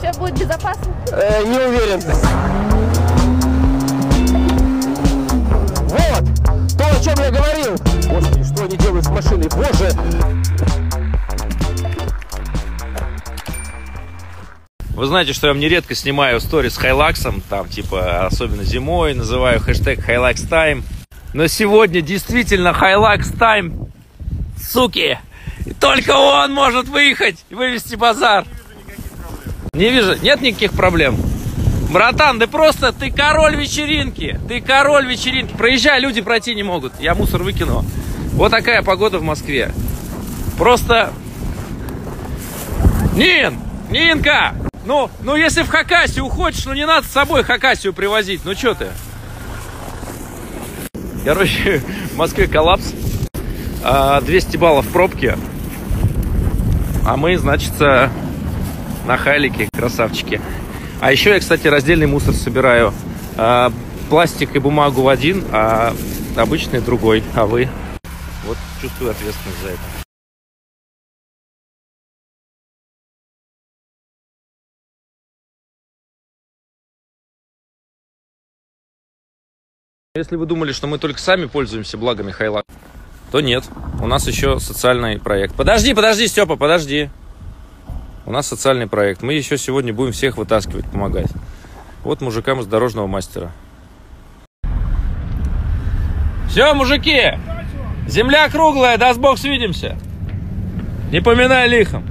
все будет безопасно? Не уверен. Вот! То, о чем я говорил! Господи, что они делают с машиной? Боже! Вы знаете, что я нередко снимаю истории с Хайлаксом, там, типа, особенно зимой, называю хэштег Hilux Time. Но сегодня действительно Hilux Time, суки! И только он может выехать и вывести базар. Не вижу, нет никаких проблем. Братан, да просто ты король вечеринки. Ты король вечеринки. Проезжай, люди пройти не могут. Я мусор выкину. Вот такая погода в Москве. Просто... Нинка! Ну, если в Хакасию уходишь, ну не надо с собой Хакасию привозить. Ну что ты? Короче, в Москве коллапс. 200 баллов пробки. А мы, значит, на Хайлике, красавчики. А еще я, кстати, раздельный мусор собираю. Пластик и бумагу в один, а обычный другой. А вы? Вот чувствую ответственность за это. Если вы думали, что мы только сами пользуемся благами Hilux, то нет. У нас еще социальный проект. Подожди, Степа, подожди. У нас социальный проект. Мы еще сегодня будем всех вытаскивать, помогать. Вот мужикам из дорожного мастера. Все, мужики! Земля круглая, даст Бог, свидимся. Не поминай лихом.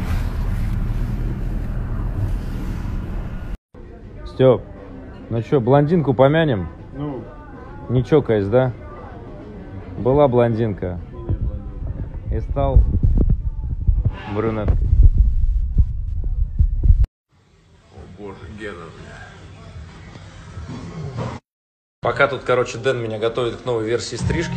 Степ, ну что, блондинку помянем? Ну, не чокаясь, да? Была блондинка. И стал брюнеткой. о боже, Гена, Пока тут, короче, Дэн меня готовит к новой версии стрижки.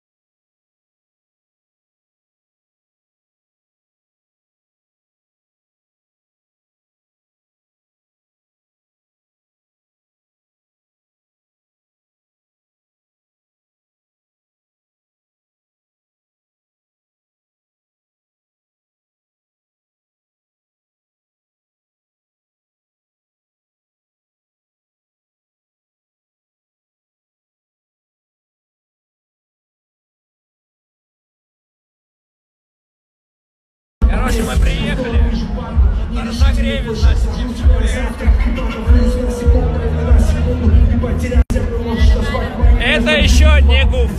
Короче, мы приехали. На разогреве, значит, это еще не гуф.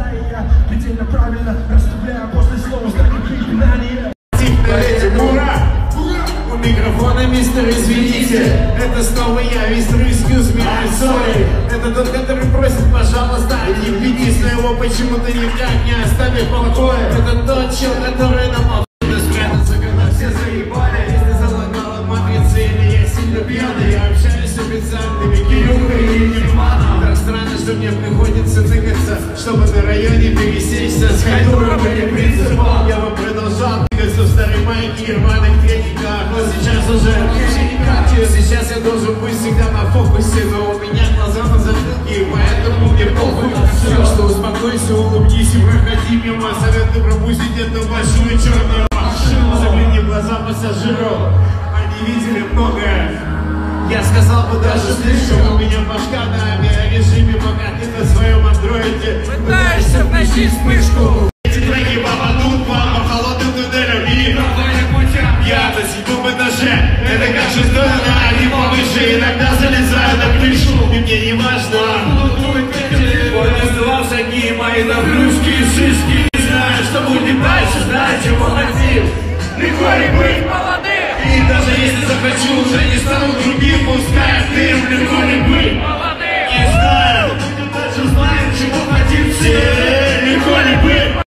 Ура! У микрофона, мистер, извините. Это снова я, мистер, excuse me, I'm sorry. Это тот, который просит, пожалуйста, не введи своего почему-то никак не оставив в покое. Это тот чел, который нам спрятаться, когда все заебали. Если залагала матрица или я сильно пьяный, я общаюсь с официантами Кирюхой и Нирваном. Так странно, что мне приходится тыкаться, чтобы на районе пересечься с Хайдуром или Принципом. Я бы продолжал тыкаться в старой майке и рваных трениках, но сейчас уже никак. Сейчас я должен быть всегда на фокусе, но у меня глаза на затылке, поэтому мне похуй на все. Что успокойся, улыбнись и проходи мимо. Советую пропустить эту большую черную машину. Загляни в глаза пассажиров, они видели многое. Я сказал бы даже слишком. У меня башка на авиарежиме, пока ты на своем андроиде пытаешься втащить вспышку. Эти треки попадут вам по холодным туннелям и проходят путям. Я на 7-м этаже, это как шестое или повыше. Иногда залезаю на крышу, и мне не важно. Он раздувал всякие мои добрюшки и шишки. Не знаю, что будет дальше, знаю, чего хотим. Легко ли быть молодым? И даже если захочу, уже не стану другим. Пускай ты легко ли быть молодым? Не знаю, даже знаем, чего хотим все. Легко ли быть?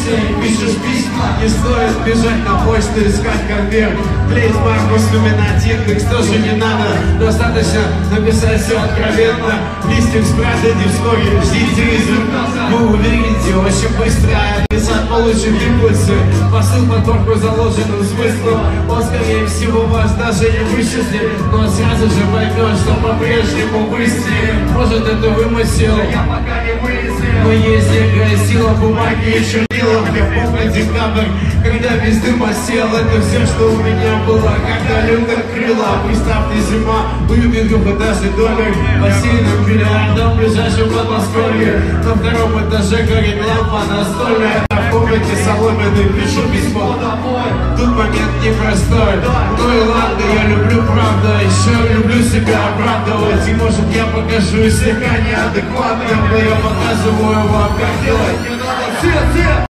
новостей, пишешь письма, не стоит бежать на почту, искать конверт. Клеить марку, вспоминать индекс тоже не надо, достаточно написать все откровенно. Листик с правдой вскоре, ждите результата. Вы увидите очень быстро адресат получит импульсы. Посыл подборку заложенным смыслом. Он, скорее всего, вас даже не вычислит, но сразу же поймет, что по-прежнему быстрее. Может, это вымысел, но есть некая сила бумаги и чернила. Я помню декабрь, когда без дыма сел. Это все, что у меня было, когда Лютер крыла. Представьте, зима, уютный двухэтажный домик, бассейном, бильярдом в ближайшем Подмосковье. На втором этаже горит лампа настольная. В комнате соломенной пишу письмо домой. Тут момент непростой, ну и ладно, я люблю правду, еще люблю себя оправдывать. И может я покажусь слегка неадекватным, но я показываю вам, как делать не надо. Все!